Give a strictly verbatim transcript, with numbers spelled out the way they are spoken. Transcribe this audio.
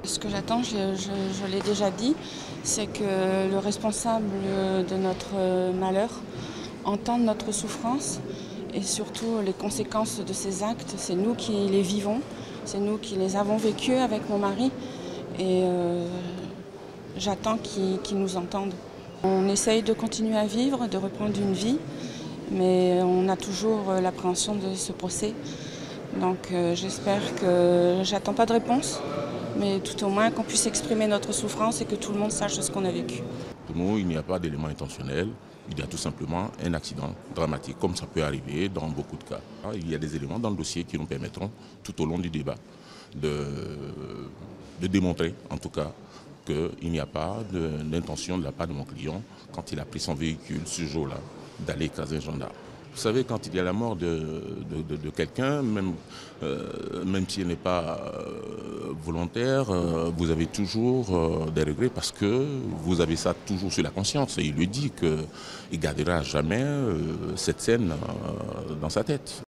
Ce que j'attends, je, je, je l'ai déjà dit, c'est que le responsable de notre malheur entende notre souffrance et surtout les conséquences de ces actes. C'est nous qui les vivons, c'est nous qui les avons vécus avec mon mari et euh, j'attends qu'il qu'il nous entende. On essaye de continuer à vivre, de reprendre une vie, mais on a toujours l'appréhension de ce procès. Donc euh, j'espère que j'attends pas de réponse, mais tout au moins qu'on puisse exprimer notre souffrance et que tout le monde sache ce qu'on a vécu. Pour nous, il n'y a pas d'élément intentionnel, il y a tout simplement un accident dramatique, comme ça peut arriver dans beaucoup de cas. Il y a des éléments dans le dossier qui nous permettront, tout au long du débat, de, de démontrer, en tout cas, qu'il n'y a pas d'intention de, de la part de mon client, quand il a pris son véhicule ce jour-là, d'aller écraser un gendarme. Vous savez, quand il y a la mort de, de, de, de quelqu'un, même, euh, même s'il n'est pas euh, volontaire, euh, vous avez toujours euh, des regrets parce que vous avez ça toujours sur la conscience. Et il lui dit qu'il ne gardera jamais euh, cette scène euh, dans sa tête.